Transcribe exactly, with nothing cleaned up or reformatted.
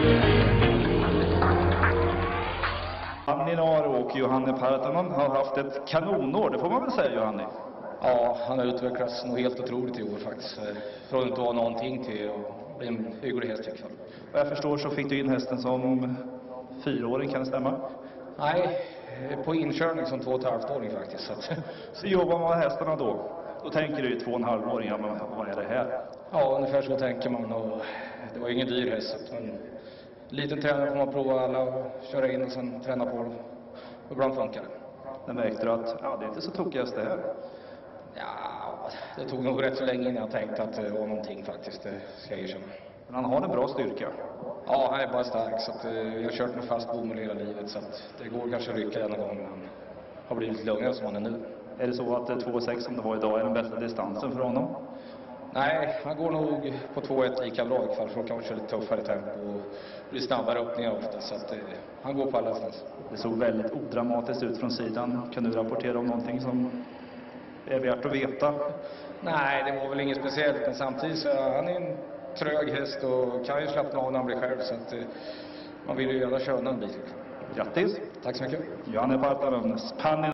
Haninaro och Johanne Partanen har haft ett kanonår, det får man väl säga, Johanne? Ja, han har utvecklats nog helt otroligt i år faktiskt. Från att inte vara någonting till att bli en hygglig häst tycker jag. Vad jag förstår så fick du in hästen som fyraåring, kan det stämma? Nej, på inkörning som två och ett halvt åring faktiskt. Så, att... så jobbar man med hästarna då? Då tänker du ju två och en halv åringar, men vad är det här? Ja, ungefär så tänker man. Och det var ingen dyr häst, men liten tränare får man prova alla och köra in och sen träna på dem. Och ibland funkar det. Men märkte du att ja, det är inte så tokigast det här? Ja, det tog nog rätt så länge innan jag tänkte att det var någonting faktiskt, det ska jag erkänna. Men han har en bra styrka. Ja, han är bara stark, så att, uh, jag har kört med fast bomull hela livet, så att det går kanske att rycka denna gång, men han har blivit lite lugnare som han är nu. Är det så att två sex som det var idag är den bästa distansen för honom? Nej, han går nog på två ett lika bra i fall, för då kan man köra lite tuffare tempo och bli snabbare öppningar ofta, så att uh, han går på alla stans. Det såg väldigt odramatiskt ut från sidan. Kan du rapportera om någonting som är värt att veta? Nej, det var väl inget speciellt, men samtidigt så är han en trög häst och kan ju slappna av när han blir själv, så att uh, man vill ju gärna köra en bil. Grattis! Tack så mycket. Johanne Partanen, Spanien.